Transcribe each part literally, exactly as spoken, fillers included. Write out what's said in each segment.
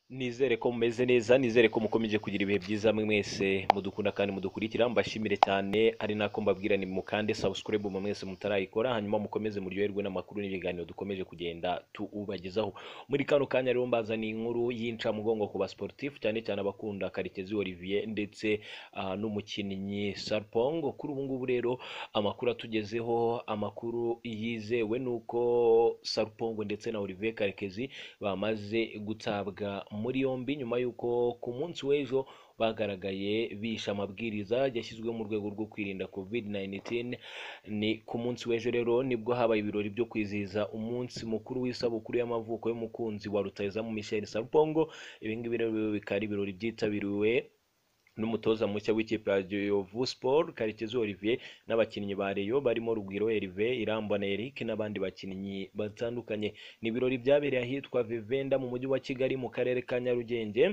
Nizere ko mumeze neza, nizere ko mukomeje kugira ibihe byiza mwe mwese mudukunda kandi mudukurikira. Mbashimire cyane, ari nako mbabwira ni mukande subscribe mu mwese mutarayikora, hanyuma mukomeze muryoherwe n'amakuru n'ibiganiro dukomeje kugenda tuubagezaho. Muri kano kanya rero mbazaniye inkuru y'inca mugongo ku ba sportif, cyane cyane abakunda Karekezi Olivier ndetse uh, n'umukinnyi Sarpong. Kuri ubu ngubu rero amakuru atugezeho, amakuru yizewe nuko Sarpong ndetse na Olivier Karekezi bamaze gutabwa muri yombi nyuma yuko ku munsi w'ejo bagaragaye bisha amabwiriza yashyizwe mu rwego rwo kwirinda covid nineteen. Ni ku munsi w'ejo rero nibwo habaye ibirori byo kwizihiza umunsi mukuru w'isabukuru y'amavuko y'umukunzi wa rutahizamu Michel Sarpong. Ibi ngibi rero bikari ibirori byitabiriwe n'umutoza mushya w'ikipe ya Kiyovu Sport Karekezi Olivier n'abakinnyi ba Rayon barimo Rugwiro Hervé, Irambona Eric n'abandi bakinnyi batandukanye. Ni ibirori byabereye ahitwa Vivenda mu mujyi wa Kigali mu karere ka Nyarugenge,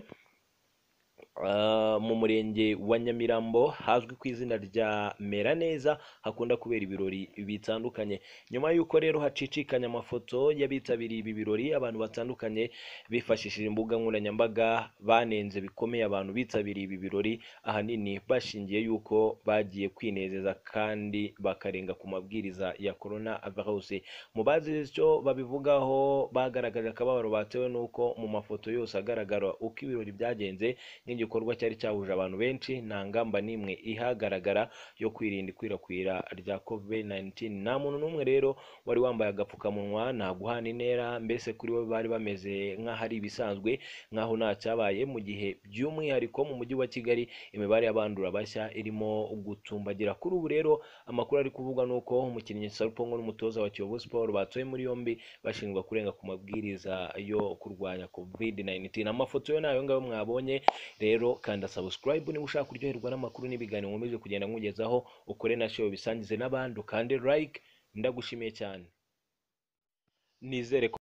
Uh, mu murenge wa Nyamirambo hazwi ku izina rya Meraneza, hakunda kubera ibirori bitandukanye. Nyuma yuko rero hacicikanya amafoto y'abitabiriye ibi birori, abantu batandukanye bifashishije imbuga nkoranyambaga banenze bikomeye abantu bitabiriye ibi birori, ahanini bashingiye yuko bagiye kwinezeza kandi bakarenga ku mabwiriza ya corona virus. Mu bazi icyo babivugaho, bagaragaje akababaro batewe nuko mu mafoto yose agaragara uko ibirori byagenze igikorwa cyari cyahuje abantu benshi, nta ngamba n'imwe ihagaragara yo kwirinda ikwirakwira rya covid nineteen. Nta muntu n'umwe rero wari wambaye agapfukamunwa, nta guhana intera, mbese kuri bo bari bameze nk'ahari ibisanzwe, nk'aho nta cyabaye, mu gihe by'umwihariko mu mujyi wa Kigali imibare y'abandura bashya irimo gutumbagira. Kuri ubu rero amakuru ari kuvugwa nuko umukinnyi Sarpong n'umutoza wa Kiyovu Sport batoye muri yombi bashinjwa kurenga ku mabwiriza yo kurwanya covid nineteen. Amafoto yo nayo ngayo mwabonye rero, kanda subscribe niba ushaka kuryoherwa n'amakuru n'ibiganiro nkomeje kugenda nkugezaho, ukore na share bisangize n'abandi, kandi like. Ndagushimiye cyane, nizere ko